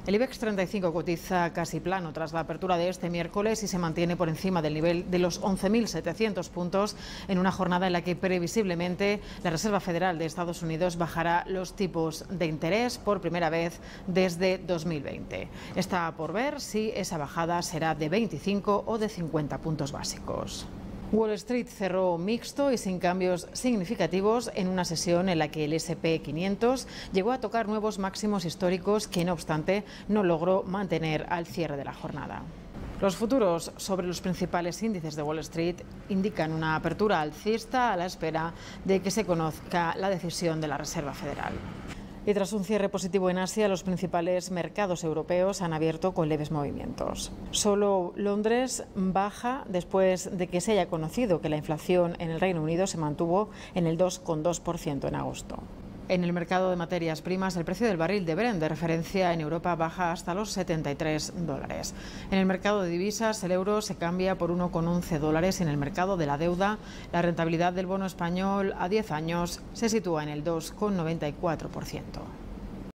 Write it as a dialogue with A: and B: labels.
A: El IBEX 35 cotiza casi plano tras la apertura de este miércoles y se mantiene por encima del nivel de los 11.700 puntos en una jornada en la que previsiblemente la Reserva Federal de Estados Unidos bajará los tipos de interés por primera vez desde 2020. Está por ver si esa bajada será de 25 o de 50 puntos básicos. Wall Street cerró mixto y sin cambios significativos en una sesión en la que el S&P 500 llegó a tocar nuevos máximos históricos que, no obstante, no logró mantener al cierre de la jornada. Los futuros sobre los principales índices de Wall Street indican una apertura alcista a la espera de que se conozca la decisión de la Reserva Federal. Y tras un cierre positivo en Asia, los principales mercados europeos han abierto con leves movimientos. Solo Londres baja después de que se haya conocido que la inflación en el Reino Unido se mantuvo en el 2,2% en agosto. En el mercado de materias primas, el precio del barril de Brent de referencia en Europa baja hasta los $73. En el mercado de divisas, el euro se cambia por $1,11 y en el mercado de la deuda, la rentabilidad del bono español a 10 años se sitúa en el 2,94%.